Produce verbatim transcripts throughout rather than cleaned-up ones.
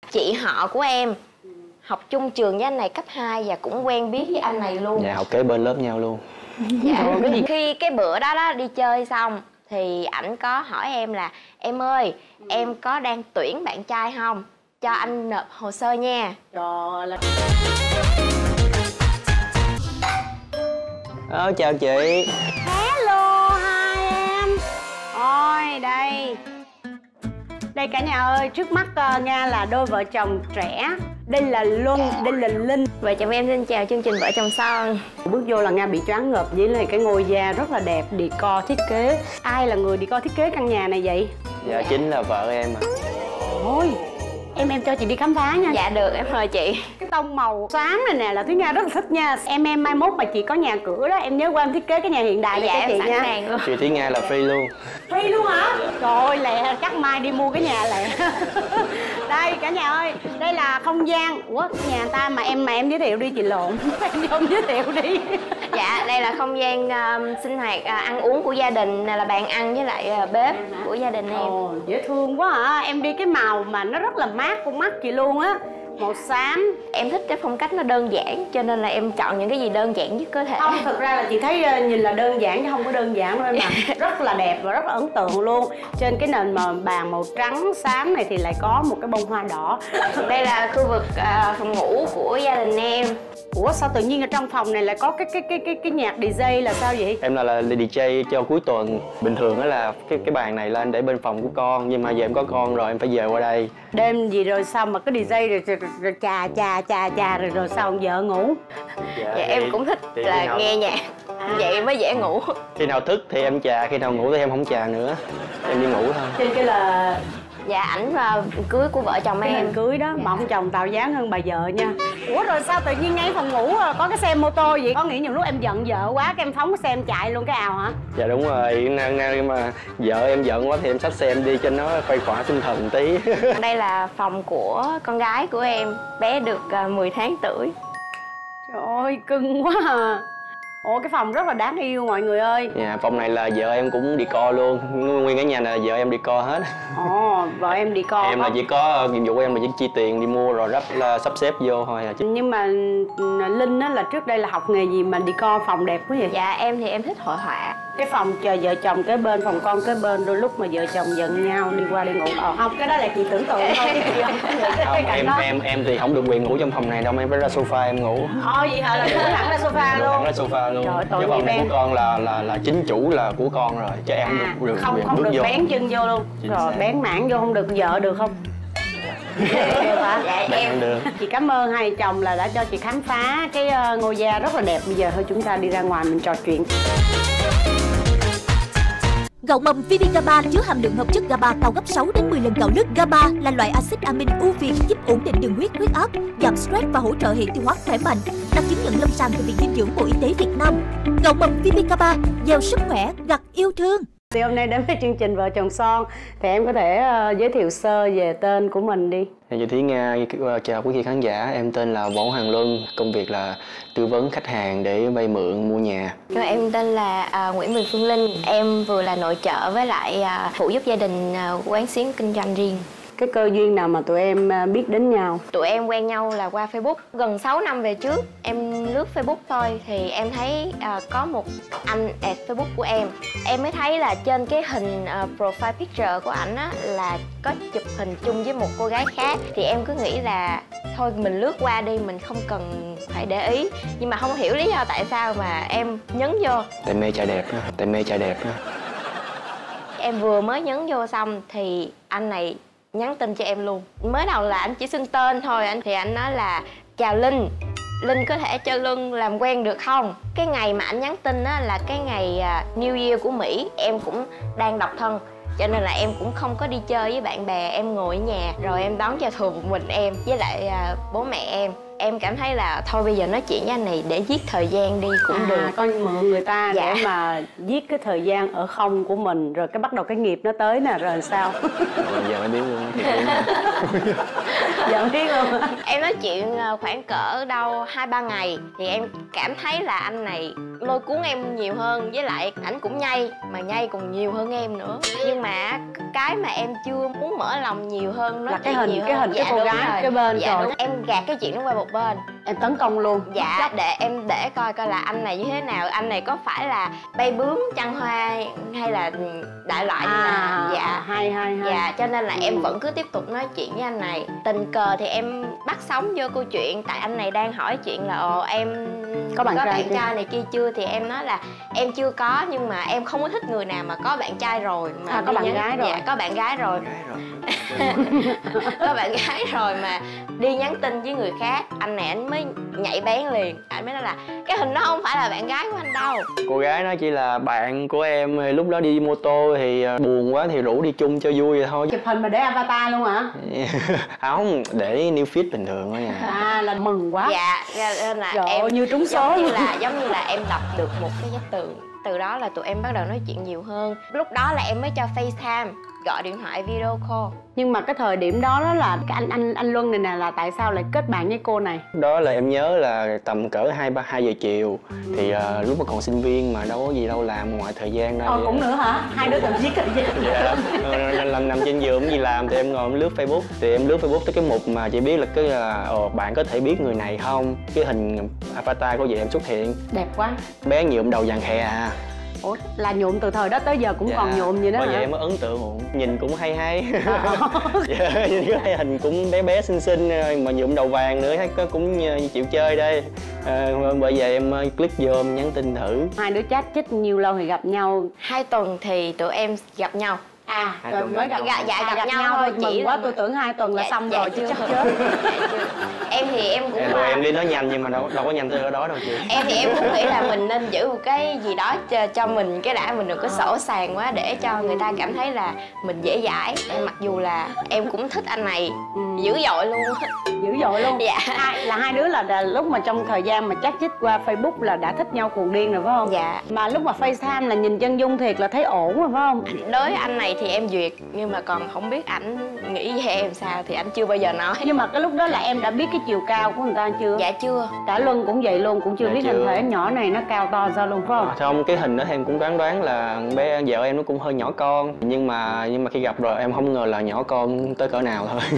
Chị họ của em học chung trường với anh này cấp hai và cũng quen biết với anh này luôn. Dạ, học kế bên lớp nhau luôn. Dạ. Cái gì? Khi cái bữa đó đó đi chơi xong thì ảnh có hỏi em là em ơi, em có đang tuyển bạn trai không? Cho anh nộp hồ sơ nha. Trời là... Ờ, chào chị. Hello hai em. Ôi đây. Đây cả nhà ơi, trước mắt uh, Nga là đôi vợ chồng trẻ. Đây là Luân, đây là Linh. Vợ chồng em xin chào chương trình Vợ Chồng Son. Bước vô là Nga bị choáng ngợp với lại cái ngôi da rất là đẹp, decor thiết kế. Ai là người decor thiết kế căn nhà này vậy? Dạ, chính là vợ em ạ. Thôi, em em cho chị đi khám phá nha. Dạ được, em mời chị. Cái tông màu xám này nè là Thúy Nga rất là thích nha. Em em mai mốt mà chị có nhà cửa đó, em nhớ qua em thiết kế cái nhà hiện đại này dạ, cho chị nha. Sàng luôn. Chị Thúy Nga là free luôn. Free luôn hả? Trời ơi, lẹ, chắc mai đi mua cái nhà lẹ. Đây cả nhà ơi, đây là không gian. Ủa, nhà ta mà em mà em giới thiệu đi chị lộn. Em không giới thiệu đi. Dạ, đây là không gian uh, sinh hoạt, uh, ăn uống của gia đình. Này là bàn ăn với lại uh, bếp của gia đình em. Ồ, dễ thương quá hả? Em đi cái màu mà nó rất là mát con mắt chị luôn á. Màu xám. Em thích cái phong cách nó đơn giản cho nên là em chọn những cái gì đơn giản nhất có thể. Không, thực ra là chị thấy uh, nhìn là đơn giản chứ không có đơn giản đâu em ạ. Rất là đẹp và rất là ấn tượng luôn. Trên cái nền mà bàn màu trắng xám này thì lại có một cái bông hoa đỏ. Đây là khu vực uh, phòng ngủ của gia đình em. Ủa sao tự nhiên ở trong phòng này lại có cái cái cái cái cái nhạc đi jay là sao vậy? Em là, là đi jay cho cuối tuần. Bình thường á là cái cái bàn này lên để bên phòng của con, nhưng mà giờ em có con rồi em phải về qua đây. Đêm gì rồi sao mà cái đi jay rồi, rồi, rồi chà chà chà chà rồi rồi sao vợ ngủ? Dạ, dạ em cũng thích là nào... nghe nhạc. À. Vậy mới dễ ngủ. Khi nào thức thì em chà, khi nào ngủ thì em không chà nữa. Em đi ngủ thôi. Trên cái là... Dạ, ảnh vào cưới của vợ chồng cái em. Cưới đó, mà ông chồng tạo dáng hơn bà vợ nha. Ủa rồi sao tự nhiên ngay phòng ngủ có cái xe mô tô vậy? Có nghĩ những lúc em giận vợ quá cái em phóng cái xe em chạy luôn cái ào hả? Dạ đúng rồi, năng năng mà vợ em giận quá thì em xách xe em đi cho nó khuây khỏa tinh thần tí. Đây là phòng của con gái của em, bé được mười tháng tuổi. Trời ơi, cưng quá à. Ủa cái phòng rất là đáng yêu mọi người ơi. Dạ, phòng này là vợ em cũng decor luôn. Nguyên cái nhà này là vợ em decor hết. Ồ, vợ em decor. Em là chỉ có nhiệm vụ của em là chỉ chi tiền đi mua rồi rắp là sắp xếp vô thôi à. Nhưng mà Linh á là trước đây là học nghề gì mà decor phòng đẹp quá vậy? Dạ em thì em thích hội họa. Cái phòng chờ vợ chồng kế bên, phòng con kế bên, đôi lúc mà vợ chồng giận nhau đi qua đi ngủ. Ờ không, cái đó là chị tưởng tượng thôi chứ chị không có cái, không, cái em đó. em em thì không được quyền ngủ trong phòng này đâu, em phải ra sofa em ngủ. Ồ vậy hả, là ngủ thẳng ra sofa luôn. Thẳng ra sofa luôn. Trời, tội cái phòng này em. của con là là là chính chủ là của con rồi, cho em À, được, được không quyền không bước được vô. bén chân vô luôn. Chính Rồi xác. bén mảng vô không được vợ được không? Dạ em được. Chị cảm ơn hai chồng là đã cho chị khám phá cái ngôi da rất là đẹp. Bây giờ thôi chúng ta đi ra ngoài mình trò chuyện. Gạo mầm vê bê GABA chứa hàm lượng hợp chất GABA cao gấp sáu đến mười lần gạo lứt. GABA là loại axit amin ưu việt giúp ổn định đường huyết, huyết áp, giảm stress và hỗ trợ hệ tiêu hóa khỏe mạnh. Đạt chứng nhận lâm sàng từ Viện Dinh dưỡng Bộ Y tế Việt Nam. Gạo mầm vê bê GABA giàu sức khỏe, gặt yêu thương. Thì hôm nay đến với chương trình Vợ Chồng Son thì em có thể uh, giới thiệu sơ về tên của mình đi. Em chào Thúy Nga, chào quý vị khán giả. Em tên là Võ Hoàng Luân, công việc là tư vấn khách hàng để vay mượn mua nhà. Rồi em tên là uh, Nguyễn Bùi Phương Linh. Em vừa là nội trợ với lại uh, phụ giúp gia đình uh, quán xuyến kinh doanh riêng. Cái cơ duyên nào mà tụi em biết đến nhau? Tụi em quen nhau là qua Facebook. Gần sáu năm về trước, em lướt Facebook thôi thì em thấy uh, có một anh add Facebook của em. Em mới thấy là trên cái hình uh, profile picture của ảnh á là có chụp hình chung với một cô gái khác. Thì em cứ nghĩ là thôi mình lướt qua đi, mình không cần phải để ý. Nhưng mà không hiểu lý do tại sao mà em nhấn vô. Tại mê trai đẹp á, tại mê trai đẹp á. Em vừa mới nhấn vô xong thì anh này nhắn tin cho em luôn. Mới đầu là anh chỉ xưng tên thôi, anh thì anh nói là chào Linh, Linh có thể cho Luân làm quen được không? Cái ngày mà anh nhắn tin á là cái ngày New Year của Mỹ. Em cũng đang độc thân cho nên là em cũng không có đi chơi với bạn bè. Em ngồi ở nhà rồi em đón cho thường một mình em với lại bố mẹ em. Em cảm thấy là thôi bây giờ nói chuyện với anh này để giết thời gian đi cũng à, được. Con mượn người ta dạ. để mà giết cái thời gian ở không của mình. Rồi cái bắt đầu cái nghiệp nó tới nè, rồi sao? Rồi giờ mới biết luôn. Giờ biết luôn. Em nói chuyện khoảng cỡ đâu hai ba ngày thì em cảm thấy là anh này lôi cuốn em nhiều hơn, với lại ảnh cũng nhây mà nhây còn nhiều hơn em nữa. Nhưng mà cái mà em chưa muốn mở lòng nhiều hơn nó là cái hình nhiều cái hơn. hình cái Dạ, cô đúng gái rồi. cái bên Dạ, rồi đúng. Em gạt cái chuyện đó qua một bên, em tấn công luôn. dạ để em để coi coi là anh này như thế nào, anh này có phải là bay bướm trăng hoa hay là đại loại như à, là dạ hay hay hay. dạ cho nên là em vẫn cứ tiếp tục nói chuyện với anh này. Tình cờ thì em bắt sóng vô câu chuyện, tại anh này đang hỏi chuyện là ồ em có bạn, có trai, bạn trai này kia chưa, thì em nói là em chưa có, nhưng mà em không có thích người nào mà có bạn trai rồi mà à, có bạn nhắn... gái rồi. Dạ có bạn gái rồi, Gái rồi. có bạn gái rồi mà đi nhắn tin với người khác. Anh này anh mới nhạy bén liền, anh mới nói là cái hình đó không phải là bạn gái của anh đâu. Cô gái nó chỉ là bạn của em, lúc đó đi mô tô thì buồn quá thì rủ đi chung cho vui vậy thôi. Chụp hình mà để avatar luôn hả? Không, để new feed bình thường thôi nha. À là mừng quá. Dạ nên là Trời em ơi, như trúng số giống như luôn. là giống như là em đọc được một cái giác tường. Từ đó là tụi em bắt đầu nói chuyện nhiều hơn. Lúc đó là em mới cho FaceTime, gọi điện thoại video call. Nhưng mà cái thời điểm đó đó là cái anh anh anh Luân này nè là tại sao lại kết bạn với cô này? Đó là em nhớ là tầm cỡ hai ba hai giờ chiều thì uh, lúc mà còn sinh viên mà đâu có gì đâu làm ngoài thời gian đâu. Ờ cũng nữa hả? Hai đứa thậm chí thời gian. Dạ, nên làm nằm trên giường gì làm thì em ngồi em lướt Facebook, thì em lướt Facebook tới cái mục mà chị biết là cái là ồ bạn có thể biết người này không, cái hình avatar của chị em xuất hiện Đẹp quá. bé nhuộm đầu vàng khè à. Ủa là nhuộm từ thời đó tới giờ cũng Dạ, còn nhuộm vậy đó bởi hả? vậy em mới ấn tượng, nhìn cũng hay hay. À, Dạ, nhìn cái hình cũng bé bé xinh xinh mà nhuộm đầu vàng nữa, thấy cũng chịu chơi đây. À, bởi vậy em click vô em nhắn tin thử. hai đứa chat chích nhiều lâu thì gặp nhau? Hai tuần thì tụi em gặp nhau. À Hai rồi tuần mới gặp gặp, nhau. Dạ, dạ, à, gặp gặp nhau nhau thôi, thôi. chỉ Mừng quá, là- tôi tưởng hai tuần là Dạ, xong dạ, rồi chứ chưa. chắc chết. Dạ, chưa. Em thì em cũng Tụi em đi nói nhanh nhưng mà đâu đâu có nhanh tới ở đó đâu chị. em thì em cũng nghĩ là mình nên giữ một cái gì đó cho, cho mình cái đã, mình đừng có sỗ sàng quá để cho người ta cảm thấy là mình dễ dãi. Em mặc dù là em cũng thích anh này Ừ. dữ dội luôn. Dữ dội luôn. Dạ. Hai, là hai đứa là, là lúc mà trong thời gian mà chat chích qua Facebook là đã thích nhau cuồng điên rồi phải không? Dạ. Mà lúc mà FaceTime là nhìn chân dung thiệt là thấy ổn rồi phải không? Đối với anh này thì em duyệt, nhưng mà còn không biết ảnh nghĩ về em sao thì anh chưa bao giờ nói. Nhưng mà cái lúc đó là em đã biết cái chiều cao của người ta chưa? Dạ chưa. Cả Luân cũng vậy luôn, cũng chưa Dạ biết chưa. hình thể nhỏ này nó cao to sao luôn phải không? Không, cái hình đó em cũng đoán đoán là bé vợ em nó cũng hơi nhỏ con, nhưng mà nhưng mà khi gặp rồi em không ngờ là nhỏ con tới cỡ nào thôi.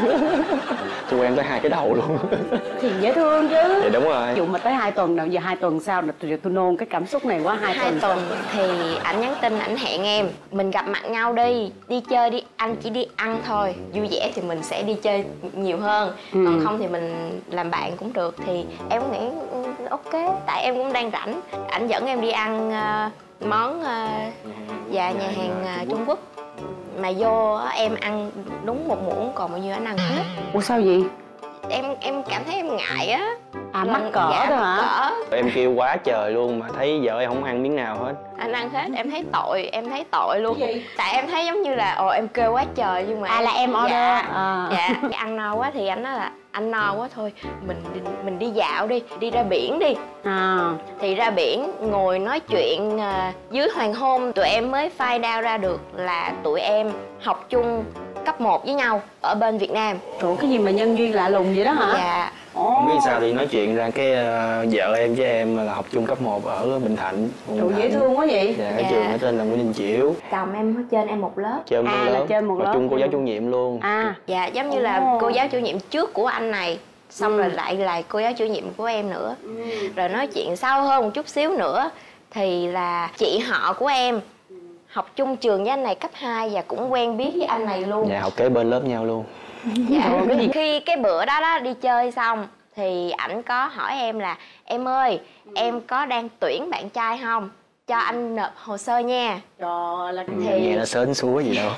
Tôi quen tới hai cái đầu luôn. Thì dễ thương chứ. Dạ đúng rồi. Ví dụ mà tới hai tuần nào giờ hai tuần sau là tôi, tôi nôn cái cảm xúc này quá. Hai, Hai tuần tuần thì ảnh nhắn tin, ảnh hẹn em mình gặp mặt nhau đi, đi chơi đi, anh chỉ đi ăn thôi, vui vẻ thì mình sẽ đi chơi nhiều hơn, Ừ. còn không thì mình làm bạn cũng được. Thì em cũng nghĩ ừ, ok, tại em cũng đang rảnh. Ảnh dẫn em đi ăn uh, món uh, dạ nhà hàng uh, Trung Quốc, mà vô á, em ăn đúng một muỗng còn bao nhiêu ảnh ăn hết. Ủa sao vậy? Em em cảm thấy em ngại á. À Lần- mắc cỡ dạ, thôi mắc hả? cỡ. Em kêu quá trời luôn mà thấy vợ em không ăn miếng nào hết. Anh ăn hết, em thấy tội, em thấy tội luôn. Tại em thấy giống như là ồ em kêu quá trời nhưng mà À là em order. dạ, À. dạ cái ăn no quá thì anh nói là anh no quá thôi mình đi, mình đi dạo đi, đi ra biển đi. À Thì ra biển ngồi nói chuyện à, dưới hoàng hôn tụi em mới find out ra được là tụi em học chung cấp một với nhau ở bên Việt Nam. Ủa cái gì mà nhân duyên lạ lùng vậy đó hả? Dạ. Ồ. Không biết sao thì nói chuyện ra cái uh, vợ em với em là học chung cấp một ở Bình Thạnh. Bình Trời, dễ Thạnh. thương quá vậy. Dạ, cái Dạ. trường ở tên là Nguyễn Đình Chiểu. Chồng em ở trên em một lớp. Chơi À, một là lớp. chơi một Và lớp. chung cô giáo chủ nhiệm luôn. À Dạ giống như là Ồ. cô giáo chủ nhiệm trước của anh này, xong Ừ. rồi lại là cô giáo chủ nhiệm của em nữa. Rồi nói chuyện sâu hơn một chút xíu nữa thì là chị họ của em học chung trường với anh này cấp hai và cũng quen biết với anh này luôn. Dạ, học kế bên lớp nhau luôn. Dạ. Khi cái bữa đó đó đi chơi xong thì ảnh có hỏi em là em ơi em có đang tuyển bạn trai không, cho anh nộp hồ sơ nha. trời là Thì- Nghe nó sến súa gì đâu.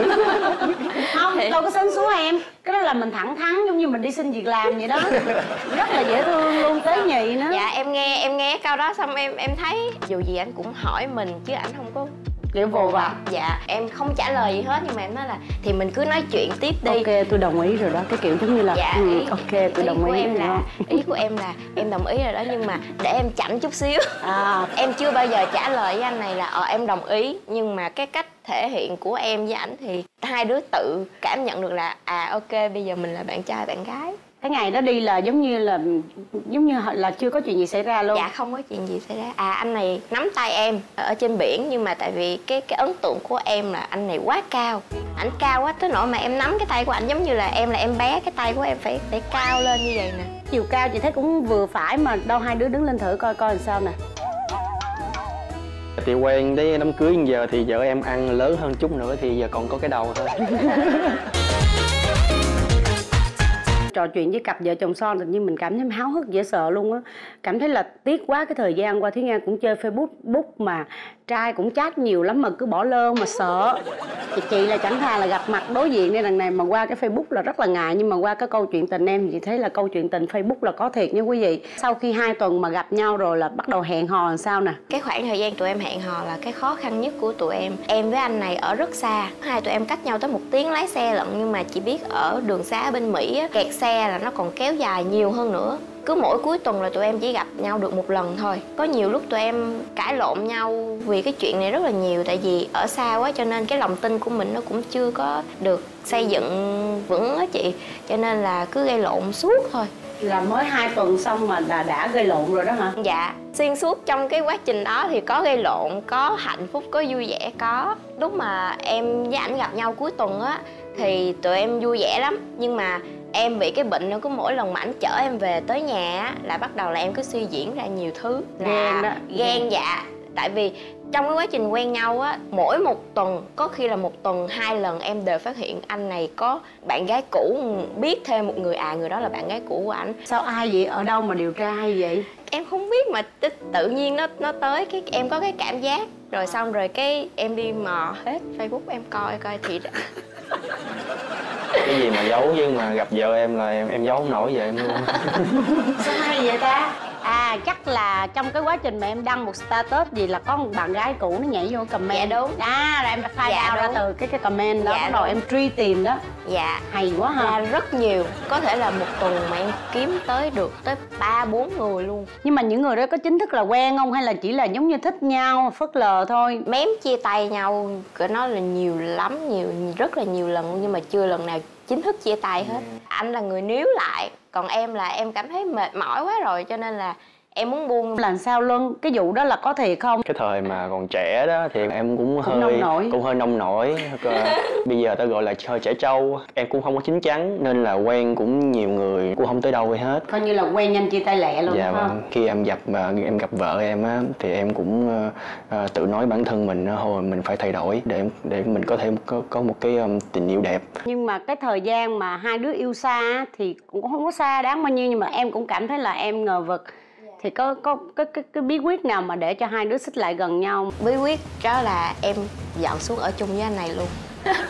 không đâu có sến súa em, cái đó là mình thẳng thắn giống như mình đi xin việc làm vậy đó. Rất là dễ thương luôn, tế nhị nữa. Dạ em nghe em nghe câu đó xong em em thấy dù gì anh cũng hỏi mình chứ ảnh không có Kiểu vồ vập. Dạ em không trả lời gì hết nhưng mà em nói là thì mình cứ nói chuyện tiếp đi. Ok tôi đồng ý rồi đó, cái kiểu giống như là Dạ ừ, ý, ok tôi ý đồng của ý em rồi là đó. ý của em là em đồng ý rồi đó, nhưng mà để em chảnh chút xíu. À Em chưa bao giờ trả lời với anh này là ờ em đồng ý, nhưng mà cái cách thể hiện của em với ảnh thì hai đứa tự cảm nhận được là à ok bây giờ mình là bạn trai bạn gái. Cái ngày đó đi là giống như là giống như là chưa có chuyện gì xảy ra luôn. Dạ không có chuyện gì xảy ra. À anh này nắm tay em ở trên biển, nhưng mà tại vì cái cái ấn tượng của em là anh này quá cao. Ảnh cao quá tới nỗi mà em nắm cái tay của ảnh giống như là em là em bé, cái tay của em phải phải cao lên như vậy nè. Chiều cao chị thấy cũng vừa phải mà, đâu hai đứa đứng lên thử coi coi làm sao nè. Thì quen đến đám cưới giờ thì vợ em ăn lớn hơn chút nữa thì giờ còn có cái đầu thôi. Trò chuyện với cặp vợ chồng son tự nhiên mình cảm thấy háo hức dễ sợ luôn á. Cảm thấy là tiếc quá, cái thời gian qua Thúy Nga cũng chơi Facebook mà trai cũng chat nhiều lắm mà cứ bỏ lơ mà sợ. Thì chị là chẳng thà là gặp mặt đối diện đây lần này mà qua cái Facebook là rất là ngại, nhưng mà qua cái câu chuyện tình em thì chị thấy là câu chuyện tình Facebook là có thiệt nha quý vị. Sau khi hai tuần mà gặp nhau rồi là bắt đầu hẹn hò làm sao nè? Cái khoảng thời gian tụi em hẹn hò là cái khó khăn nhất của tụi em. Em với anh này ở rất xa, hai tụi em cách nhau tới một tiếng lái xe lận, nhưng mà chị biết ở đường xá ở bên Mỹ á, kẹt xe là nó còn kéo dài nhiều hơn nữa. Cứ mỗi cuối tuần là tụi em chỉ gặp nhau được một lần thôi. Có nhiều lúc tụi em cãi lộn nhau vì cái chuyện này rất là nhiều. Tại vì ở xa quá cho nên cái lòng tin của mình nó cũng chưa có được xây dựng vững á chị. Cho nên là cứ gây lộn suốt thôi. Là mới hai tuần xong mà đã, đã gây lộn rồi đó hả? Dạ, xuyên suốt trong cái quá trình đó thì có gây lộn, có hạnh phúc, có vui vẻ, có. Lúc mà em với ảnh gặp nhau cuối tuần á thì tụi em vui vẻ lắm. Nhưng mà em bị cái bệnh nó cứ mỗi lần mà ảnh chở em về tới nhà á là bắt đầu là em cứ suy diễn ra nhiều thứ. Ghen đó. Ghen dạ. Tại vì trong cái quá trình quen nhau á, mỗi một tuần, có khi là một tuần hai lần em đều phát hiện anh này có bạn gái cũ, biết thêm một người, à người đó là bạn gái cũ của ảnh. Sao ai vậy? Ở đâu mà điều tra hay vậy? Em không biết mà tự nhiên nó nó tới cái em có cái cảm giác. Rồi xong rồi cái em đi mò hết Facebook em coi coi thì Cái gì mà giấu, nhưng mà gặp vợ em là em em giấu không nổi vậy em luôn. Sao hay vậy ta? À chắc là trong cái quá trình mà em đăng một status gì là có một bạn gái cũ nó nhảy vô comment. Dạ đúng. À rồi em đã find Dạ out ra đúng. từ cái cái comment đó. Dạ Bắt đầu đúng. em truy tìm đó. dạ Hay quá ha. ra rất nhiều. Có thể là một tuần mà em kiếm tới được tới ba bốn người luôn. Nhưng mà những người đó có chính thức là quen không hay là chỉ là giống như thích nhau phớt lờ thôi? Mém chia tay nhau cứ nói là nhiều lắm, nhiều rất là nhiều lần luôn, nhưng mà chưa lần nào chính thức chia tay hết. Anh là người níu lại, còn em là em cảm thấy mệt mỏi quá rồi cho nên là em muốn buông. Làm sao Luân? Cái vụ đó là có thiệt không? Cái thời mà còn trẻ đó thì em cũng, Cũng hơi nông nổi. cũng hơi nông nổi. Bây giờ ta gọi là hơi trẻ trâu. Em cũng không có chín chắn nên là quen cũng nhiều người, cũng không tới đâu hay hết. Coi như là quen nhanh chia tay lẹ luôn. Dạ phải không? vâng. Khi em gặp mà em gặp vợ em á thì em cũng uh, uh, tự nói bản thân mình uh, hồi mình phải thay đổi để để mình có thể có có một cái um, tình yêu đẹp. Nhưng mà cái thời gian mà hai đứa yêu xa á, thì cũng không có xa đáng bao nhiêu, nhưng mà em cũng cảm thấy là em ngờ vực. Thì có có cái cái cái bí quyết nào mà để cho hai đứa xích lại gần nhau? Bí quyết đó là em dọn xuống ở chung với anh này luôn.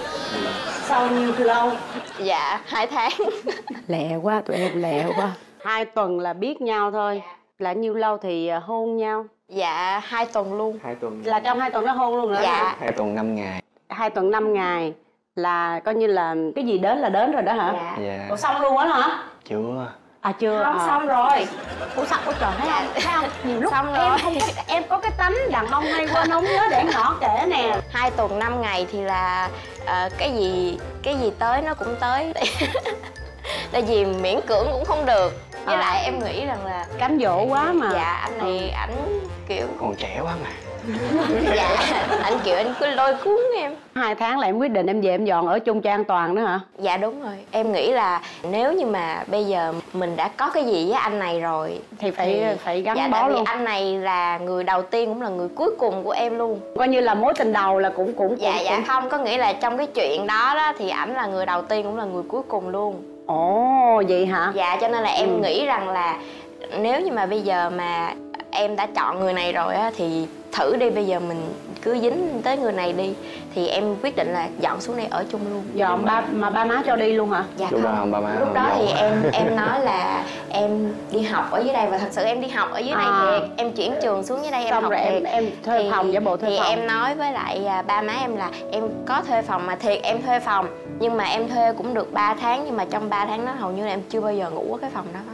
Sau nhiêu lâu? Dạ hai tháng. Lẹ quá, tụi em lẹ quá. Hai tuần là biết nhau thôi. Là nhiêu lâu thì hôn nhau? Dạ hai tuần luôn. Hai tuần. Là trong hai tuần đó hôn luôn nữa? Dạ. Hai tuần năm ngày. Hai tuần năm ngày là coi như là cái gì đến là đến rồi đó hả? Dạ. Dạ. Ủa xong luôn á hả? Chưa. À chưa. Không, à. xong rồi. Ủa sao? Ủa trời, thấy không? Thấy không? Nhiều lúc Xong em rồi. không, em có cái tánh đàn ông hay quên không nhớ để nhỏ kể nè. Hai tuần năm ngày thì là ờ, cái gì cái gì tới nó cũng tới. Tại vì miễn cưỡng cũng không được. Với À. lại em nghĩ rằng là Cám dỗ quá mà. dạ anh này ảnh kiểu Còn trẻ quá mà. dạ anh kiểu anh cứ lôi cuốn em. Hai tháng là em quyết định em về em dọn ở chung cho an toàn đó hả? Dạ đúng rồi. Em nghĩ là nếu như mà bây giờ mình đã có cái gì với anh này rồi Thì phải phải gắn dạ, bó tại vì luôn. anh này là người đầu tiên cũng là người cuối cùng của em luôn. Coi như là mối tình đầu là cũng cũng Dạ cũng, dạ cũng... không, có nghĩa là trong cái chuyện đó đó thì ảnh là người đầu tiên cũng là người cuối cùng luôn. Ồ vậy hả? Dạ cho nên là em Ừ. nghĩ rằng là nếu như mà bây giờ mà em đã chọn người này rồi á thì thử đi, bây giờ mình cứ dính tới người này đi. Thì em quyết định là dọn xuống đây ở chung luôn. Dọn ba mà ba má cho đi luôn hả? Dạ Lúc đó không. không, ba má Lúc không đó dọn. thì em em nói là em đi học ở dưới đây, và thật sự em đi học ở dưới đây À. thiệt. Em chuyển trường xuống dưới đây em Xong học rồi thiệt. em em thuê Thì- phòng, giả bộ thuê thì phòng. em nói với lại à, ba má em là em có thuê phòng, mà thiệt em thuê phòng. Nhưng mà em thuê cũng được ba tháng, nhưng mà trong ba tháng đó hầu như là em chưa bao giờ ngủ ở cái phòng đó hết.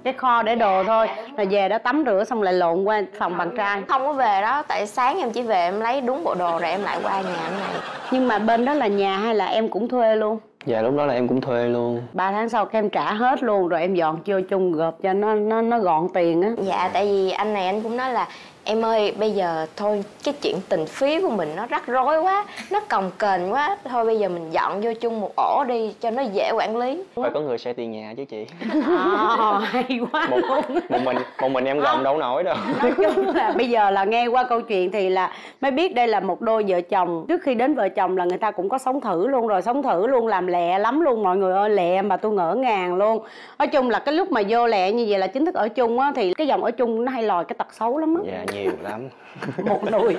cái kho để đồ thôi, là về đó tắm rửa xong lại lộn qua phòng bạn trai. Không có về đó, tại sáng em chỉ về em lấy đúng bộ đồ rồi em lại qua nhà anh này. Nhưng mà bên đó là nhà hay là em cũng thuê luôn? Dạ lúc đó là em cũng thuê luôn. Ba tháng sau các em trả hết luôn rồi em dọn vô chung gộp cho nó nó nó gọn tiền á. Dạ tại vì anh này anh cũng nói là em ơi bây giờ thôi cái chuyện tình phí của mình nó rắc rối quá, nó cồng kềnh quá, thôi bây giờ mình dọn vô chung một ổ đi cho nó dễ quản lý. Phải có người share tiền nhà chứ chị. À, hay quá. Một, một mình một mình em gồng đâu nổi đâu. Nói chung là bây giờ là nghe qua câu chuyện thì là mới biết đây là một đôi vợ chồng. Trước khi đến vợ chồng là người ta cũng có sống thử luôn rồi, sống thử luôn, làm lẹ lắm luôn mọi người ơi, lẹ mà tôi ngỡ ngàng luôn. Nói chung là cái lúc mà vô lẹ như vậy là chính thức ở chung á, thì cái dòng ở chung nó hay lòi cái tật xấu lắm á. Dạ nhiều lắm. Một nồi.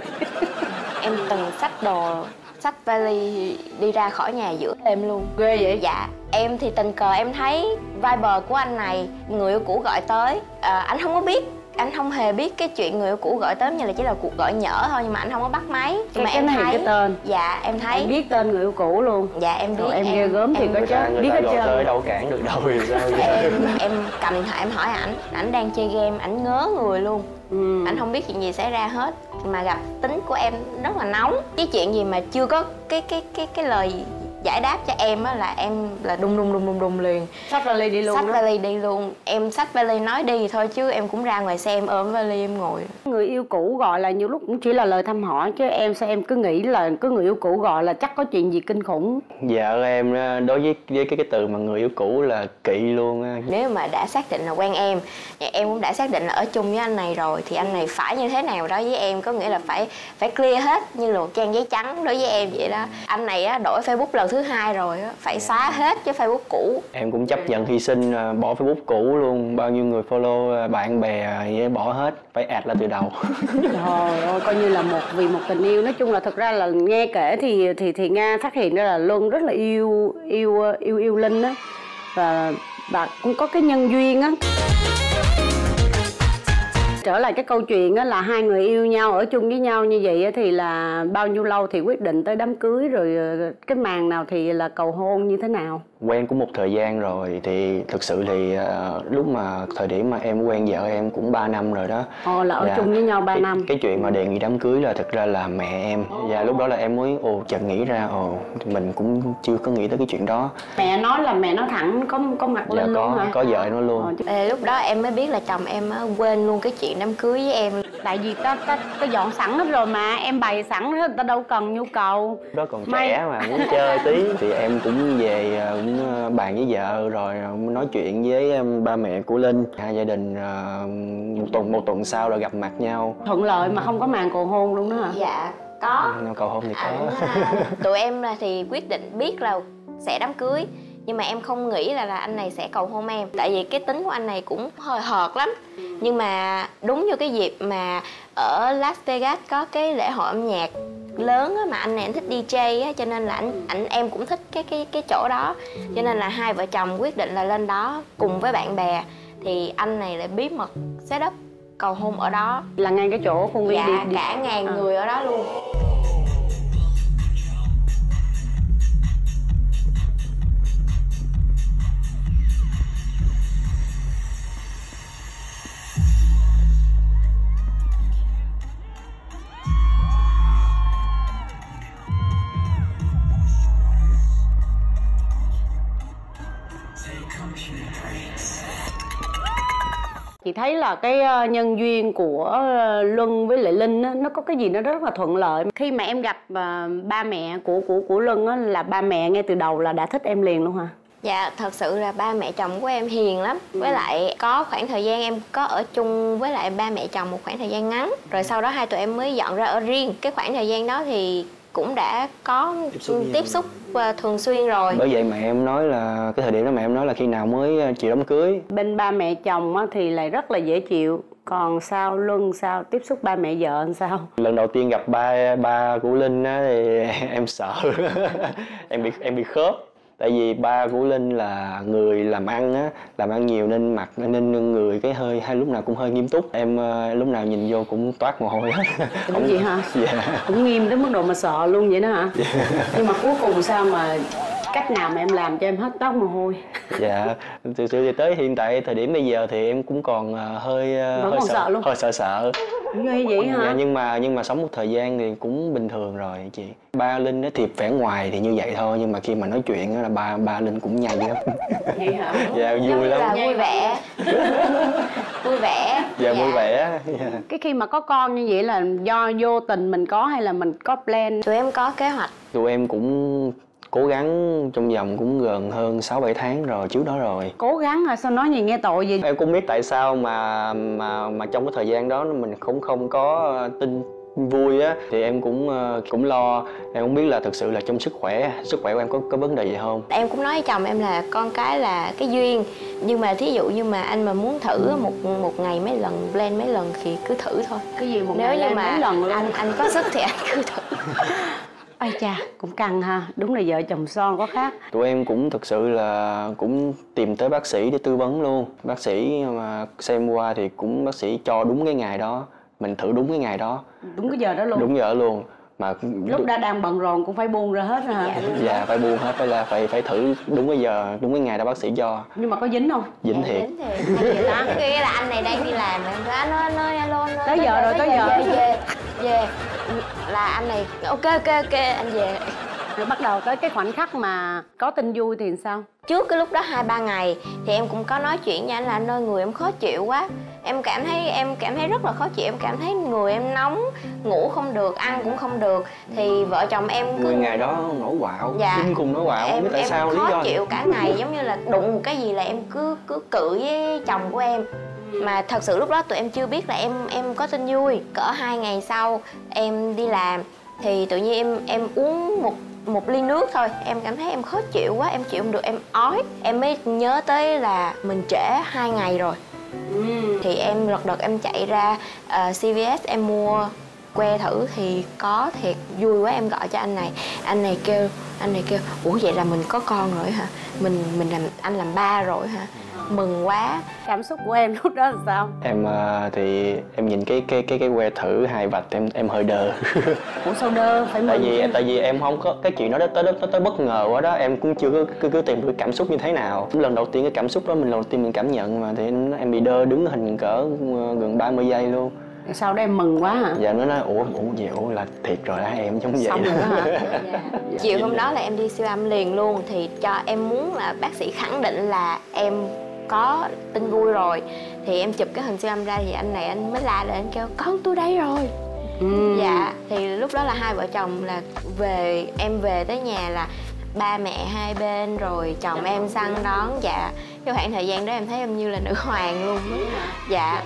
Em từng xách đồ, xách vali đi ra khỏi nhà giữa đêm luôn. Ghê vậy? Dạ em thì tình cờ em thấy Viber của anh này, người yêu cũ gọi tới. à, Anh không có biết, anh không hề biết cái chuyện người yêu cũ gọi tới, như là chỉ là cuộc gọi nhỡ thôi, nhưng mà anh không có bắt máy. Cái, mà cái em này thấy cái tên. Dạ em thấy Em biết tên người yêu cũ luôn. Dạ em biết. Rồi em ghê gớm thì có chết. Biết hết Người ta gọi tới trơn. đâu cản được đâu thì sao giờ. em, em cầm điện thoại em hỏi ảnh, ảnh đang chơi game, ảnh ngớ người luôn. Ừ. Ảnh không biết chuyện gì xảy ra hết, mà gặp tính của em rất là nóng. Cái chuyện gì mà chưa có cái cái cái cái lời giải đáp cho em á là em là đùng đùng đùng đùng đùng liền. Xách vali đi luôn. Xách đó. vali đi luôn. Em xách vali nói đi thôi chứ em cũng ra ngoài xe em ôm vali em ngồi. Người yêu cũ gọi là nhiều lúc cũng chỉ là lời thăm hỏi, chứ em sao em cứ nghĩ là cứ người yêu cũ gọi là chắc có chuyện gì kinh khủng. Vợ em đối với với cái cái từ mà người yêu cũ là kỵ luôn á. Nếu mà đã xác định là quen em, em cũng đã xác định là ở chung với anh này rồi, thì anh này phải như thế nào đó với em, có nghĩa là phải phải clear hết như là một trang giấy trắng đối với em vậy đó. Anh này á đổi Facebook lần thứ hai rồi á, phải xóa hết cái Facebook cũ. Em cũng chấp nhận hy sinh, bỏ Facebook cũ luôn, bao nhiêu người follow bạn bè vậy bỏ hết, phải add lại từ đầu. Trời ơi, coi như là một vì một tình yêu. Nói chung là thật ra là nghe kể thì thì thì Nga phát hiện ra là Luân rất là yêu yêu yêu yêu Linh á, và và cũng có cái nhân duyên á. Trở lại cái câu chuyện á, là hai người yêu nhau ở chung với nhau như vậy á, thì là bao nhiêu lâu thì quyết định tới đám cưới, rồi cái màn nào thì là cầu hôn như thế nào? Quen cũng một thời gian rồi thì thực sự thì uh, lúc mà thời điểm mà em quen vợ em cũng ba năm rồi đó. Ồ, là ở Dạ. chung với nhau ba cái, năm. Cái chuyện mà đề nghị đám cưới là thực ra là mẹ em. Và dạ, lúc đó là em mới ồ chợt nghĩ ra ồ mình cũng chưa có nghĩ tới cái chuyện đó. Mẹ nói là mẹ nói thẳng có có mặt Dạ Linh có, luôn hả? có vợ nó luôn. Ờ, Ê, lúc đó em mới biết là chồng em á, quên luôn cái chuyện đám cưới với em. tại vì ta ta ta dọn sẵn hết rồi mà, em bày sẵn hết, ta đâu cần nhu cầu. Đó còn May. trẻ mà muốn chơi tí thì em cũng về cũng bàn với vợ rồi nói chuyện với ba mẹ của Linh. Hai gia đình một tuần một tuần sau rồi gặp mặt nhau. Thuận lợi mà không có màn cầu hôn luôn đó hả? Dạ có. Cầu hôn thì có. Ảnh là tụi em là thì quyết định biết là sẽ đám cưới, nhưng mà em không nghĩ là là anh này sẽ cầu hôn em, tại vì cái tính của anh này cũng hơi hợt lắm. Nhưng mà đúng vô cái dịp mà ở Las Vegas có cái lễ hội âm nhạc lớn á, mà anh này anh thích đi jay á, cho nên là anh ảnh em cũng thích cái cái cái chỗ đó, cho nên là hai vợ chồng quyết định là lên đó cùng với bạn bè. Thì anh này lại bí mật set up cầu hôn ở đó, Là ngay cái chỗ khuôn viên dạ, đi, đi cả ngàn à. người ở đó luôn. Chị thấy là cái nhân duyên của Luân với lại Linh á, nó có cái gì nó rất là thuận lợi. Khi mà em gặp ba mẹ của của của Luân á, là ba mẹ ngay từ đầu là đã thích em liền luôn hả? Dạ, thật sự là ba mẹ chồng của em hiền lắm. Với lại có khoảng thời gian em có ở chung với lại ba mẹ chồng một khoảng thời gian ngắn, rồi sau đó hai tụi em mới dọn ra ở riêng. Cái khoảng thời gian đó thì cũng đã có tiếp xúc, tiếp xúc thường xuyên rồi. Bởi vậy mẹ em nói là cái thời điểm đó mẹ em nói là khi nào mới chịu đám cưới. Bên ba mẹ chồng á, thì lại rất là dễ chịu. Còn sao Luân sao? Tiếp xúc ba mẹ vợ làm sao? Lần đầu tiên gặp ba ba của Linh á thì em sợ. em bị em bị khớp. Tại vì ba của Linh là người làm ăn á, làm ăn nhiều nên mặt nên người cái hơi hay lúc nào cũng hơi nghiêm túc. Em uh, lúc nào nhìn vô cũng toát mồ hôi hết. Đúng vậy hả? Dạ. Cũng nghiêm đến mức độ mà sợ luôn vậy đó hả? Dạ. Nhưng mà cuối cùng sao mà cách nào mà em làm cho em hết tóc mồ hôi? Dạ, từ từ tới hiện tại thời điểm bây giờ thì em cũng còn uh, hơi uh, Vẫn hơi còn sợ, sợ luôn. hơi sợ sợ. Như vậy hả? Dạ, nhưng mà nhưng mà sống một thời gian thì cũng bình thường rồi chị. Ba Linh nó thiệp vẻ ngoài thì như vậy thôi, nhưng mà khi mà nói chuyện đó là ba ba Linh cũng nhây lắm. Vậy hả? Dạ vui lắm. Là vui vẻ. Vui vẻ. Dạ, vui vẻ. Dạ. Cái khi mà có con như vậy là do vô tình mình có hay là mình có plan? Tụi em có kế hoạch. Tụi em cũng cố gắng trong vòng cũng gần hơn sáu bảy tháng rồi, trước đó rồi. Cố gắng hả? Sao nói gì nghe tội vậy? Em cũng biết tại sao mà mà mà trong cái thời gian đó mình cũng không có tin vui á, thì em cũng cũng lo. Em không biết là thực sự là trong sức khỏe sức khỏe của em có có vấn đề gì không. Em cũng nói với chồng em là con cái là cái duyên, nhưng mà thí dụ như mà anh mà muốn thử một một ngày mấy lần, plan mấy lần thì cứ thử thôi. Cái gì một Nếu ngày như mà mấy lần luôn. anh anh có sức thì anh cứ thử. Ây cha, cũng căng ha. Đúng là vợ chồng son có khác. Tụi em cũng thực sự là cũng tìm tới bác sĩ để tư vấn luôn. Bác sĩ mà xem qua thì cũng bác sĩ cho đúng cái ngày đó, mình thử đúng cái ngày đó. Đúng cái giờ đó luôn. Đúng giờ luôn. Mà lúc đã đang bận rộn cũng phải buông ra hết hả? Dạ, dạ phải buông hết, phải là phải phải thử đúng cái giờ, đúng cái ngày đó bác sĩ cho. Nhưng mà có dính không? Dính thiệt. Dính thiệt. Hay vậy ta? Nghĩa là anh này đang đi làm em nói nói nói alo nói Tới giờ rồi, tới giờ. Về, về về là anh này ok ok ok anh về. Rồi bắt đầu tới cái khoảnh khắc mà có tin vui thì sao? Trước cái lúc đó hai ba ngày thì em cũng có nói chuyện với anh là anh ơi người em khó chịu quá. Em cảm thấy em cảm thấy rất là khó chịu, em cảm thấy người em nóng, ngủ không được, ăn cũng không được. Thì vợ chồng em cứ... mười ngày đó nổi quạo, dạ. kinh khủng nổi quạo, không biết tại em sao, lý khó do chịu cả ngày, giống như là đụng một cái gì là em cứ cứ cự với chồng của em. Mà thật sự lúc đó tụi em chưa biết là em em có tin vui. Cỡ hai ngày sau em đi làm thì tự nhiên em em uống một một ly nước thôi, em cảm thấy em khó chịu quá, em chịu không được, em ói. Em mới nhớ tới là mình trễ hai ngày rồi. Ừ. Thì em lật đật em chạy ra uh, xê vê ét em mua que thử thì có thiệt. Vui quá em gọi cho anh này. Anh này kêu, anh này kêu, ủa vậy là mình có con rồi hả? Mình mình làm anh làm ba rồi hả? Mừng quá. Cảm xúc của em lúc đó là sao? Em uh, thì em nhìn cái cái cái cái que thử hai vạch em em hơi đờ. Ủa sao đơ phải mừng? Tại vì tại vì em không có cái chuyện đó tới tới tới, tới bất ngờ quá đó, em cũng chưa có cứ, cứ tìm được cảm xúc như thế nào. Lần đầu tiên cái cảm xúc đó mình lần đầu tiên mình cảm nhận mà thì em, em bị đơ đứng hình cỡ gần ba mươi giây luôn. Sau đó em mừng quá hả? Dạ nó nói ủa ủa gì ủa là thiệt rồi hả em, giống vậy. Xong rồi đó hả? Dạ. Chiều hôm đó là em đi siêu âm liền luôn. Thì cho em muốn là bác sĩ khẳng định là em có tin vui rồi. Thì em chụp cái hình siêu âm ra thì anh này anh mới la lên, anh kêu con tôi đây rồi. Ừ. Dạ, thì lúc đó là hai vợ chồng là về, em về tới nhà là ba mẹ hai bên rồi chồng em săn đón. Dạ, cái khoảng thời gian đó em thấy em như là nữ hoàng luôn đó. Dạ.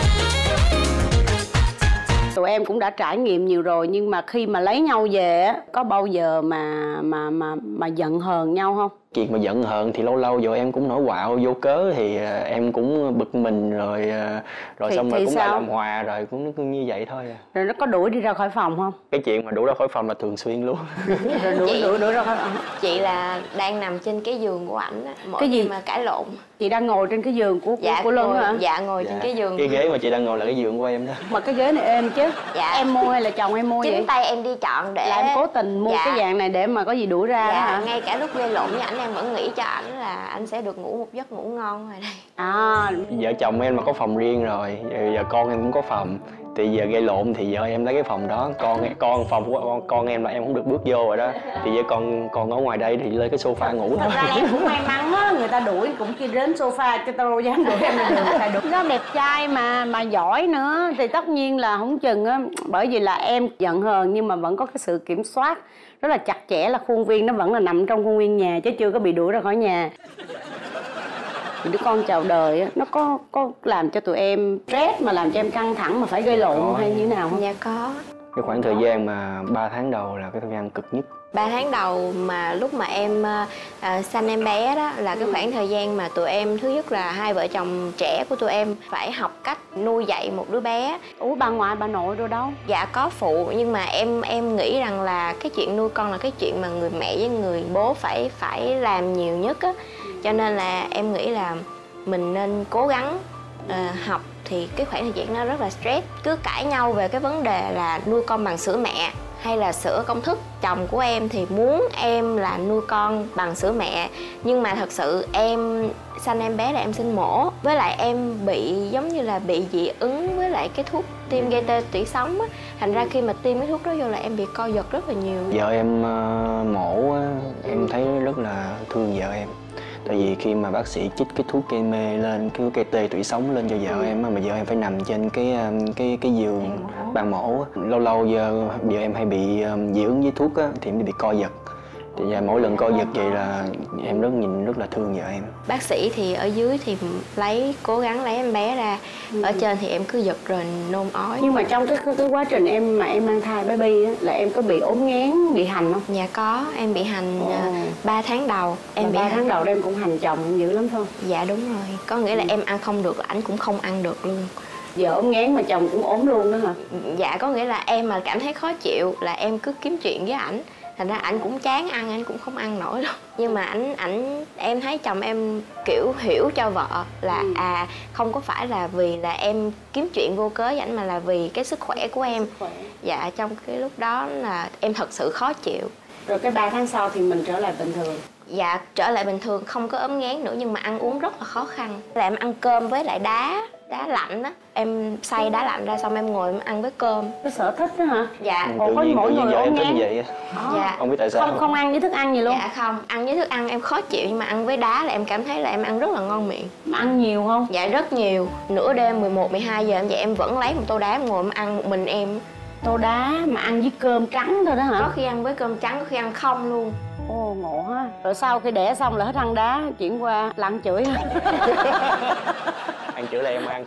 Tụi em cũng đã trải nghiệm nhiều rồi, nhưng mà khi mà lấy nhau về á, có bao giờ mà mà mà mà giận hờn nhau không? Chuyện mà giận hờn thì lâu lâu rồi em cũng nổi quạo vô cớ thì em cũng bực mình rồi rồi thì, xong rồi cũng sao? lại làm hòa rồi cũng cứ như vậy thôi à. Rồi nó có đuổi đi ra khỏi phòng không? Cái chuyện mà đuổi ra khỏi phòng là thường xuyên luôn. Rồi đuổi chị, đuổi đuổi ra khỏi phòng. Chị là đang nằm trên cái giường của ảnh á, mỗi Cái gì? khi mà cãi lộn. Chị đang ngồi trên cái giường của Dạ, của, của Luân ngồi, hả? dạ ngồi Dạ. trên cái giường. Cái ghế mà chị đang ngồi là cái giường của em đó. Mà cái ghế này êm chứ. Dạ. Em mua hay là chồng em mua Chính vậy? tay em đi chọn để Là em cố tình mua dạ. cái dạng này để mà có gì đuổi ra đó Dạ, hả? ngay cả lúc gây lộn với ảnh em vẫn nghĩ cho ảnh là anh sẽ được ngủ một giấc ngủ ngon rồi đây. À, Vợ chồng em mà có phòng riêng rồi, giờ, giờ con em cũng có phòng. Thì giờ gây lộn thì vợ em lấy cái phòng đó, con con phòng của con, con em là em không được bước vô rồi đó. Thì giờ con con ở ngoài đây thì lên cái sofa ngủ thật thôi. ra em cũng may mắn á, người ta đuổi cũng kia đến sofa cho tao đâu dám đuổi em lên đường, người ta đuổi. Nó đẹp trai mà mà giỏi nữa thì tất nhiên là không chừng á, bởi vì là em giận hờn nhưng mà vẫn có cái sự kiểm soát rất là chặt chẽ, là khuôn viên nó vẫn là nằm trong khuôn viên nhà chứ chưa có bị đuổi ra khỏi nhà. Đứa con chào đời á, nó có có làm cho tụi em stress mà làm cho em căng thẳng mà phải gây lộn Có. hay như thế nào không? Dạ có. Cái khoảng thời gian mà ba tháng đầu là cái thời gian cực nhất. ba tháng đầu mà lúc mà em uh, sanh em bé đó là cái khoảng thời gian mà tụi em, thứ nhất là hai vợ chồng trẻ của tụi em phải học cách nuôi dạy một đứa bé. Ủa bà ngoại bà nội rồi đâu? Dạ có phụ, nhưng mà em em nghĩ rằng là cái chuyện nuôi con là cái chuyện mà người mẹ với người bố phải phải làm nhiều nhất á. Cho nên là em nghĩ là mình nên cố gắng uh, học. Thì cái khoảng thời gian nó rất là stress, cứ cãi nhau về cái vấn đề là nuôi con bằng sữa mẹ. hay là sữa công thức. Chồng của em thì muốn em là nuôi con bằng sữa mẹ, nhưng mà thật sự em sanh em bé là em sinh mổ, với lại em bị giống như là bị dị ứng với lại cái thuốc tiêm gây tê tủy sống á, thành ra khi mà tiêm cái thuốc đó vô là em bị co giật rất là nhiều. Vợ em uh, mổ á, em thấy rất là thương vợ em. Tại vì khi mà bác sĩ chích cái thuốc gây mê lên, cái thuốc gây tê tủy sống lên cho vợ em á, mà vợ em phải nằm trên cái cái cái giường bàn mổ á. Lâu lâu giờ vợ em hay bị um, dị ứng với thuốc á, thì em bị co giật. Thì mỗi lần co giật vậy là em rất nhìn rất là thương vợ em. Bác sĩ thì ở dưới thì lấy cố gắng lấy em bé ra, ừ. Ở trên thì em cứ giật rồi nôn ói. Nhưng mà trong cái, cái, cái quá trình em mà em mang thai baby á, là em có bị ốm nghén, bị hành không? Dạ có, em bị hành ba tháng đầu. Em bị ba tháng đầu em cũng hành chồng dữ lắm không? Dạ đúng rồi, có nghĩa là ừ. em ăn không được là ảnh cũng không ăn được luôn. Vợ ốm nghén mà chồng cũng ốm luôn đó hả? Dạ có nghĩa là em mà cảm thấy khó chịu là em cứ kiếm chuyện với ảnh. Thành ra ảnh cũng chán ăn, anh cũng không ăn nổi đâu. Nhưng mà ảnh ảnh em thấy chồng em kiểu hiểu cho vợ là ừ. à không có phải là vì là em kiếm chuyện vô cớ với ảnh, mà là vì cái sức khỏe của em. Khỏe. Dạ trong cái lúc đó là em thật sự khó chịu. Rồi cái ba tháng sau thì mình trở lại bình thường. Dạ trở lại bình thường, không có ốm nghén nữa, nhưng mà ăn uống rất là khó khăn. Là em ăn cơm với lại đá đá lạnh á, em xay đá lạnh ra xong em ngồi em ăn với cơm. Cái sở thích đó hả? Dạ. Ừ, tự nhiên, mỗi người ốm nghén vậy. Dạ. Không biết tại sao. Không không ăn với thức ăn gì luôn. Dạ không, ăn với thức ăn em khó chịu, nhưng mà ăn với đá là em cảm thấy là em ăn rất là ngon miệng. Mà ăn nhiều không? Dạ rất nhiều. Nửa đêm mười một, mười hai giờ em vậy em vẫn lấy một tô đá em ngồi em ăn một mình em. Tô đá mà ăn với cơm trắng thôi đó hả? Có khi ăn với cơm trắng, có khi ăn không luôn. Ồ ngộ ha. Rồi sau khi đẻ xong là hết ăn đá, chuyển qua là ăn chửi. Ăn chửi là em ăn.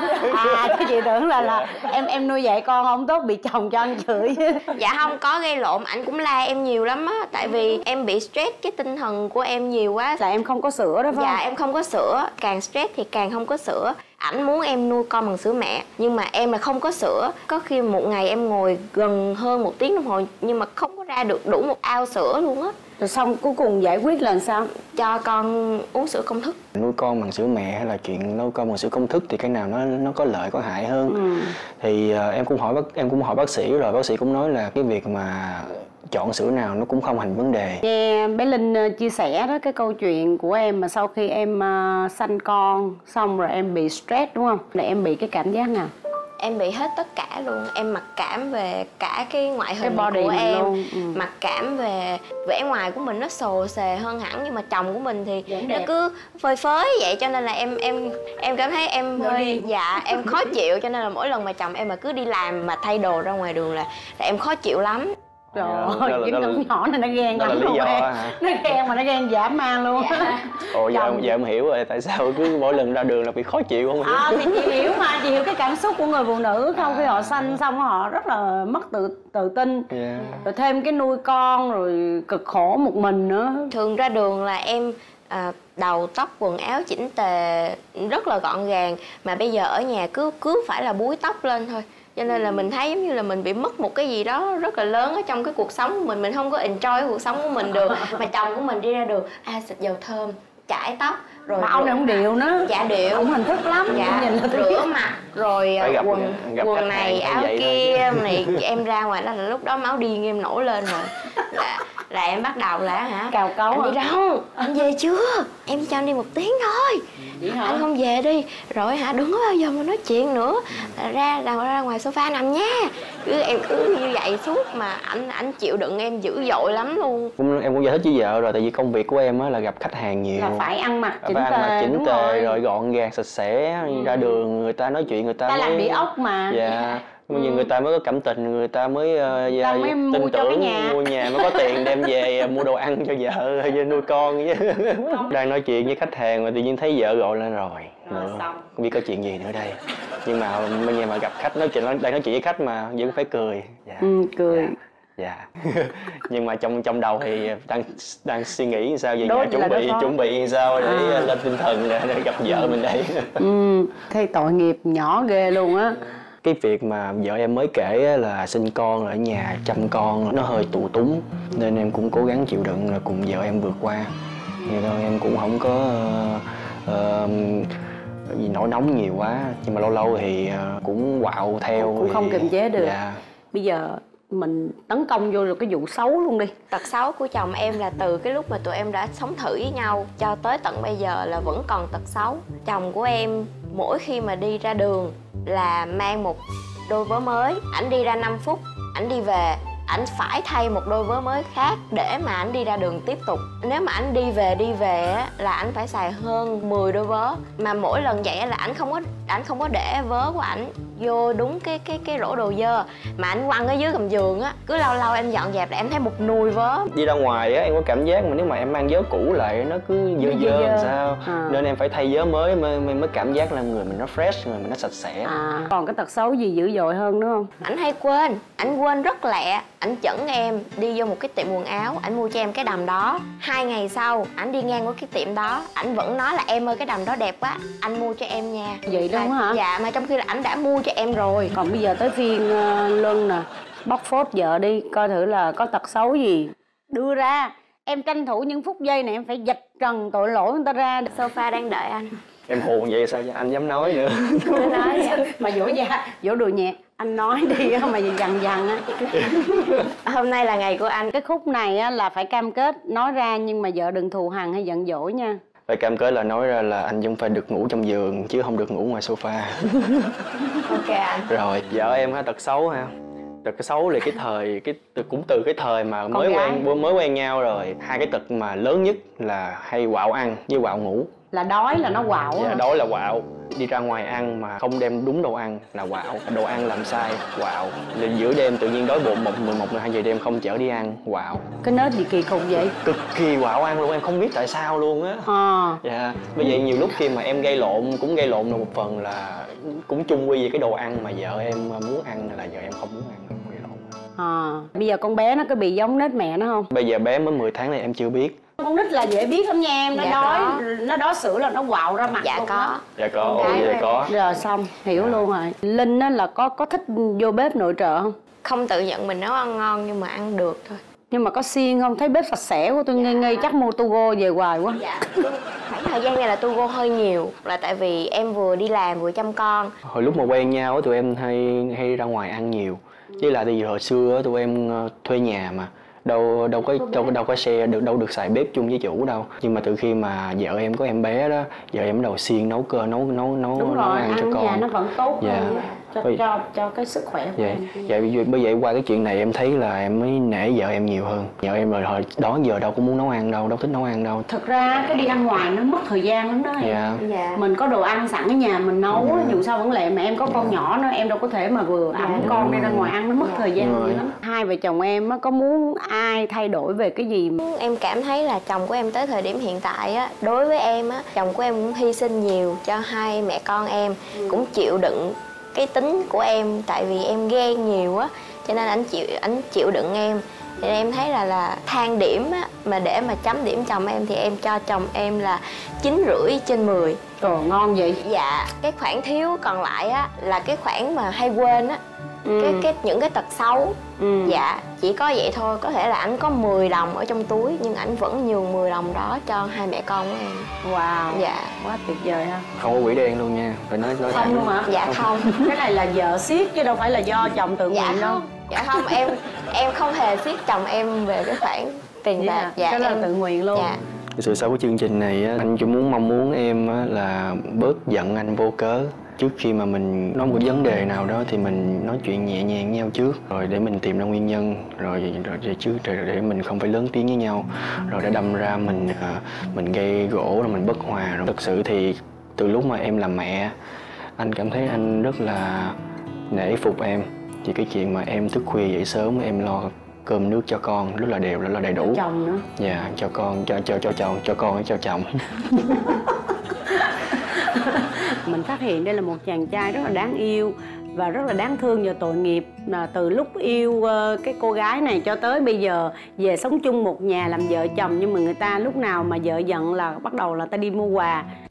À chứ chị tưởng là là em em nuôi dạy con không tốt bị chồng cho ăn chửi. Dạ không có gây lộn, ảnh cũng la em nhiều lắm á. Tại vì em bị stress cái tinh thần của em nhiều quá. Là em không có sữa đó phải Dạ không? em không có sữa, càng stress thì càng không có sữa. Ảnh muốn em nuôi con bằng sữa mẹ, nhưng mà em là không có sữa. Có khi một ngày em ngồi gần hơn một tiếng đồng hồ nhưng mà không có ra được đủ một ao sữa luôn á. Rồi xong cuối cùng giải quyết là sao? Cho con uống sữa công thức. Nuôi con bằng sữa mẹ hay là chuyện nuôi con bằng sữa công thức thì cái nào nó nó có lợi có hại hơn. Ừ. Thì uh, em cũng hỏi bác em cũng hỏi bác sĩ rồi, bác sĩ cũng nói là cái việc mà chọn sữa nào nó cũng không thành vấn đề. Nghe bé Linh chia sẻ đó cái câu chuyện của em mà sau khi em uh, sanh con xong rồi em bị stress đúng không? Là em bị cái cảm giác nào? Em bị hết tất cả luôn. Em mặc cảm về cả cái ngoại hình cái của em luôn. Ừ. Mặc cảm về vẻ ngoài của mình nó xồ xề hơn hẳn. Nhưng mà chồng của mình thì Vẫn nó đẹp. cứ phơi phới vậy. Cho nên là em em em cảm thấy em hơi đi. Dạ em khó chịu. Cho nên là mỗi lần mà chồng em mà cứ đi làm mà thay đồ ra ngoài đường là, là em khó chịu lắm. Trời ơi, những đứa nhỏ này nó ghen lắm luôn em. Nó ghen mà nó ghen dã man luôn. Dạ. Ồ giờ, giờ em hiểu rồi, tại sao cứ mỗi lần ra đường là bị khó chịu không hiểu. À, thì chị hiểu mà, chị hiểu cái cảm xúc của người phụ nữ không? Khi họ sanh xong họ rất là mất tự tự tin. Yeah. Rồi thêm cái nuôi con rồi cực khổ một mình nữa. Thường ra đường là em à, đầu tóc quần áo chỉnh tề rất là gọn gàng, mà bây giờ ở nhà cứ cứ phải là búi tóc lên thôi. Cho nên là mình thấy giống như là mình bị mất một cái gì đó rất là lớn ở trong cái cuộc sống của mình. Mình không có enjoy cái cuộc sống của mình được. Mà chồng của mình đi ra đường, à xịt dầu thơm, chải tóc. Rồi mà ông này không điệu nữa. Dạ điệu. Ông hình thức lắm. Dạ, nhìn là rửa mặt. Rồi gặp, quần gặp quần này, áo kia thôi. này. Em ra ngoài đó là lúc đó máu điên em nổi lên rồi. Là, là em bắt đầu là hả? Cào cấu. Anh đi đâu? Anh về chưa? Em cho anh đi một tiếng thôi. Anh không về đi. Rồi hả? Đừng có bao giờ mà nói chuyện nữa. Ra ra, ra ngoài sofa nằm nha. Cứ em cứ như vậy suốt mà anh anh chịu đựng em dữ dội lắm luôn. Em cũng giải thích với vợ rồi, tại vì công việc của em á là gặp khách hàng nhiều. Là phải ăn mặc chỉnh tề, ăn mặc chỉnh tề rồi. rồi gọn gàng sạch sẽ, ừ. Ra đường người ta nói chuyện người ta, ta mới... làm địa ốc mà. Dạ. Yeah. Ừ. Người ta mới có cảm tình, người ta mới, uh, ta mới tin mua tưởng nhà. mua nhà mới có tiền đem về mua đồ ăn cho vợ, cho nuôi con chứ. Đang nói chuyện với khách hàng mà tự nhiên thấy vợ gọi lên rồi. Rồi nữa. xong. Không biết có chuyện gì nữa đây. Nhưng mà bây giờ mà gặp khách nói chuyện đang nói chuyện với khách mà vẫn phải cười. Dạ. Ừ, cười. Dạ. Dạ. Nhưng mà trong trong đầu thì đang đang suy nghĩ sao vậy, Đối nhà chuẩn bị chuẩn bị sao để à. lên tinh thần để, để gặp vợ mình đây. Ừ, thấy tội nghiệp nhỏ ghê luôn á. Cái việc mà vợ em mới kể là sinh con ở nhà chăm con nó hơi tù túng, nên em cũng cố gắng chịu đựng là cùng vợ em vượt qua. Nhưng thôi em cũng không có uh, uh, gì nổi nóng nhiều quá, nhưng mà lâu lâu thì uh, cũng quạo theo. Cũng thì... không kiềm chế được. Dạ. Bây giờ mình tấn công vô rồi cái vụ xấu luôn đi. Tật xấu của chồng em là từ cái lúc mà tụi em đã sống thử với nhau cho tới tận bây giờ là vẫn còn tật xấu. Chồng của em mỗi khi mà đi ra đường là mang một đôi vớ mới. Ảnh đi ra năm phút, ảnh đi về, ảnh phải thay một đôi vớ mới khác để mà ảnh đi ra đường tiếp tục. Nếu mà ảnh đi về đi về á, là ảnh phải xài hơn mười đôi vớ. Mà mỗi lần vậy á, là ảnh không có ảnh không có để vớ của ảnh vô đúng cái cái cái rổ đồ dơ, mà ảnh quăng ở dưới gầm giường á. Cứ lâu lâu em dọn dẹp là em thấy một nùi vớ. Đi ra ngoài á em có cảm giác mà nếu mà em mang vớ cũ lại nó cứ dơ dơ làm sao à. Nên em phải thay vớ mới mới mới cảm giác là người mình nó fresh, người mình nó sạch sẽ à. Còn cái tật xấu gì dữ dội hơn nữa không? Ảnh hay quên, ảnh quên rất lẹ. Ảnh chẩn em đi vô một cái tiệm quần áo, ảnh mua cho em cái đầm đó. Hai ngày sau ảnh đi ngang qua cái tiệm đó, ảnh vẫn nói là em ơi cái đầm đó đẹp quá, anh mua cho em nha. Vậy đúng hả? Dạ, mà trong khi là ảnh đã mua cho em rồi. Còn bây giờ tới phiên uh, Luân nè, bóc phốt vợ đi, coi thử là có tật xấu gì đưa ra. Em tranh thủ những phút giây này em phải vạch trần tội lỗi người ta ra. Sofa đang đợi anh. Em hồn vậy sao anh dám nói nữa. Cứ nói mà dỗ da, dỗ đùi nhẹ. Anh nói đi mà dằn dằn á. Hôm nay là ngày của anh. Cái khúc này á là phải cam kết nói ra, nhưng mà vợ đừng thù hằn hay giận dỗi nha. Phải cam kết là nói ra là anh vẫn phải được ngủ trong giường chứ không được ngủ ngoài sofa. Ok anh. Rồi vợ em ha, tật xấu ha. Tật xấu là cái thời cái cũng từ cái thời mà Con mới gái. quen mới quen nhau rồi. Hai cái tật mà lớn nhất là hay quạo ăn với quạo ngủ. Là đói là nó quạo. Dạ, đói là quạo. Đi ra ngoài ăn mà không đem đúng đồ ăn là quạo. Đồ ăn làm sai quạo. Lên giữa đêm tự nhiên đói bụng một mười một mười hai giờ đêm không chở đi ăn quạo. Cái nết gì kỳ cục vậy? Cực kỳ quạo ăn luôn, em không biết tại sao luôn á. À. Dạ. Bởi vậy nhiều lúc khi mà em gây lộn cũng gây lộn được một phần là cũng chung quy về cái đồ ăn mà vợ em muốn ăn là vợ em không muốn ăn, không gây lộn. À. Bây giờ con bé nó có bị giống nết mẹ nó không? Bây giờ bé mới mười tháng này em chưa biết. Con nít là dễ biết lắm nha em, nó Dạ đói có. nó đói sữa là nó quạo ra mặt Dạ luôn có đó. Dạ có, ồ dạ có. Rồi xong, hiểu Dạ. luôn rồi. Linh á là có có thích vô bếp nội trợ không? Không tự nhận mình nấu ăn ngon nhưng mà ăn được thôi. Nhưng mà có siêng không? Thấy bếp sạch sẽ quá, tôi nghi nghi chắc mua tu go về hoài quá. Dạ. Khoảng thời gian này là tu go hơi nhiều, là tại vì em vừa đi làm vừa chăm con. Hồi lúc mà quen nhau á tụi em hay hay ra ngoài ăn nhiều. Với lại từ hồi xưa á tụi em thuê nhà mà đâu đâu có đâu đâu có xe được đâu được xài bếp chung với chủ đâu. Nhưng mà từ khi mà vợ em có em bé đó, vợ em bắt đầu siêng nấu cơ nấu nấu nấu Đúng nấu rồi, ăn ăn cho con. nhà nó vẫn tốt Dạ. hơn cho, Bởi- cho cho cái sức khỏe của Dạ, em. dạ bởi vậy qua cái chuyện này em thấy là em mới nể vợ em nhiều hơn. Vợ em rồi hồi đó giờ đâu có muốn nấu ăn đâu, đâu thích nấu ăn đâu. Thực ra cái đi ăn ngoài nó mất thời gian lắm đó em. Dạ. Dạ. Mình có đồ ăn sẵn ở nhà mình nấu á, dù sao vẫn lẹ, mà em có con nhỏ nữa, em đâu có thể mà vừa ẵm con đi ra ngoài ăn, nó mất thời gian Rồi. dữ lắm. Hai vợ chồng em á có muốn ai thay đổi về cái gì mà Em cảm thấy là chồng của em tới thời điểm hiện tại á, đối với em á, chồng của em cũng hy sinh nhiều cho hai mẹ con em, cũng chịu đựng cái tính của em, tại vì em ghen nhiều á, cho nên anh chịu anh chịu đựng em. Thì em thấy là là thang điểm á, mà để mà chấm điểm chồng em thì em cho chồng em là chín rưỡi trên mười. Trời ngon vậy. Dạ, cái khoản thiếu còn lại á là cái khoản mà hay quên á. Ừ. Cái cái những cái tật xấu. Ừ. Dạ, chỉ có vậy thôi. Có thể là ảnh có mười đồng ở trong túi nhưng ảnh vẫn nhường mười đồng đó cho hai mẹ con của em. Wow. Dạ. Quá tuyệt vời ha. Không có quỷ đen luôn nha, phải nói nói Không thẳng. luôn hả? Dạ không. Cái này là vợ siết chứ đâu phải là do chồng tự Dạ nguyện đâu. không. Dạ không, em em không hề siết chồng em về cái khoản tiền Vậy bạc. hả? Dạ Cái đó em là tự nguyện luôn. Dạ. Thực sự sau cái chương trình này á, anh chỉ muốn mong muốn em á, là bớt giận anh vô cớ. Trước khi mà mình nói một vấn đề nào đó thì mình nói chuyện nhẹ nhàng với nhau trước, rồi để mình tìm ra nguyên nhân, rồi rồi để chứ để, để mình không phải lớn tiếng với nhau, rồi để đâm ra mình à, mình gây gỗ rồi mình bất hòa. Rồi thực sự thì từ lúc mà em làm mẹ, anh cảm thấy anh rất là nể phục em vì cái chuyện mà em thức khuya dậy sớm, em lo cơm nước cho con rất là đều, rất là đầy đủ. Chồng nữa. Dạ, cho con, cho cho cho chồng, cho con cho chồng. Mình phát hiện đây là một chàng trai rất là đáng yêu và rất là đáng thương và tội nghiệp. Là từ lúc yêu uh, cái cô gái này cho tới bây giờ về sống chung một nhà làm vợ chồng, nhưng mà người ta lúc nào mà vợ giận là bắt đầu là ta đi mua quà.